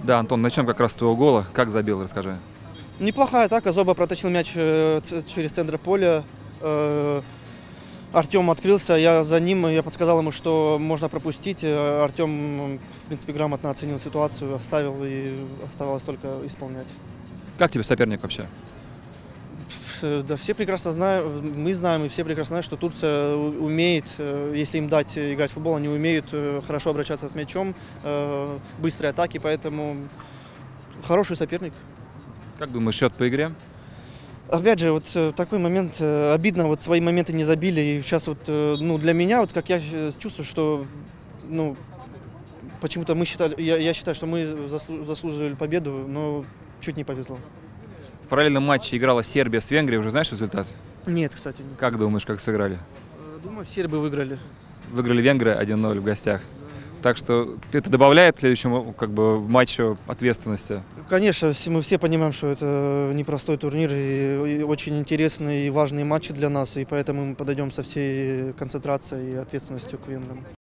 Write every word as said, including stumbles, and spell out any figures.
Да, Антон, начнем как раз с твоего гола. Как забил, расскажи. Неплохая атака. Зоба протащил мяч э, ц- через центр поля. Э, Артем открылся, я за ним, я подсказал ему, что можно пропустить. Э, Артем, в принципе, грамотно оценил ситуацию, оставил, и оставалось только исполнять. Как тебе соперник вообще? Ф- Да все прекрасно знают, мы знаем, и все прекрасно знают, что Турция у- умеет, э, если им дать играть в футбол, они умеют э, хорошо обращаться с мячом, э, быстрые атаки, поэтому хороший соперник. Как думаешь, счет по игре? Опять же, вот э, такой момент, э, обидно, вот свои моменты не забили, и сейчас вот, э, ну, для меня, вот как я щ- чувствую, что, ну, почему-то мы считали, я, я считаю, что мы заслу- заслуживали победу, но чуть не повезло. В параллельном матче играла Сербия с Венгрией. Уже знаешь результат? Нет, кстати, нет. Как думаешь, как сыграли? Э, Думаю, сербы выиграли. Выиграли венгры один ноль в гостях. Так что это добавляет следующему как бы матчу ответственности. Конечно, все- мы все понимаем, что это непростой турнир и, и очень интересные и важные матчи для нас, и поэтому мы подойдем со всей концентрацией и ответственностью к венграм.